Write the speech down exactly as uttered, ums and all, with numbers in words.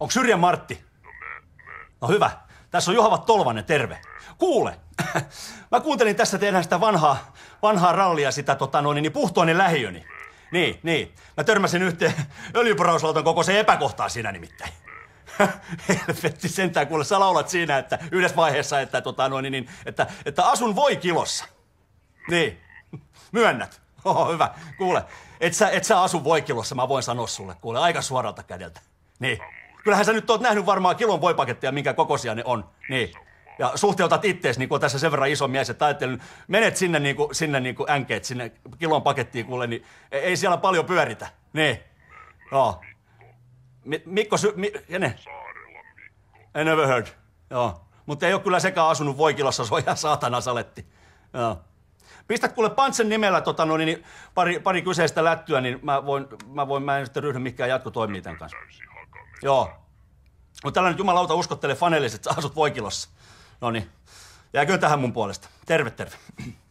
Onko Syrjän Martti? No hyvä. Tässä on Juhavat Tolvanen, terve. Kuule, mä kuuntelin tässä tehdään sitä vanhaa, vanhaa rallia, sitä tota noin, niin Puhtoinen lähiöni. Niin, niin. Mä törmäsin yhteen öljyporauslautan koko se epäkohtaa siinä nimittäin. Helvetti sentään, kuule, sä laulat siinä, että yhdessä vaiheessa, että, tota noin, niin, että, että asun voi kilossa. Niin, myönnät. Oho, hyvä. Kuule, et sä, et sä asu voikilossa, mä voin sanoa sulle, kuule, aika suoralta kädeltä. Niin. Kyllähän sä nyt oot nähnyt varmaan kilon voipaketteja, minkä kokoisia ne on. Niin. Ja suhteutat ittees, niin kun on tässä sen verran iso mies, että ajattelin, menet sinne niin kuin, sinne niin kuin änkeet, sinne kilon pakettiin, kuule, niin ei siellä paljon pyöritä. Niin. Joo. Mi- Mikko Sy... Mi- kenen? I never heard. Joo. Mutta ei ole kyllä sekään asunut voikilossa, se on ihan saatana saletti. Joo. Pistät kuule Pantsen nimellä tota, no, niin, pari, pari kyseistä lättyä, niin mä voin, mä voin, mä en sitten ryhdy mikään jatkotoimiin tämän kanssa. Joo. Mutta tällä nyt jumalauta uskottele faneille, että sä asut voikilossa. No niin. Jääkö tähän mun puolesta? Terve, terve.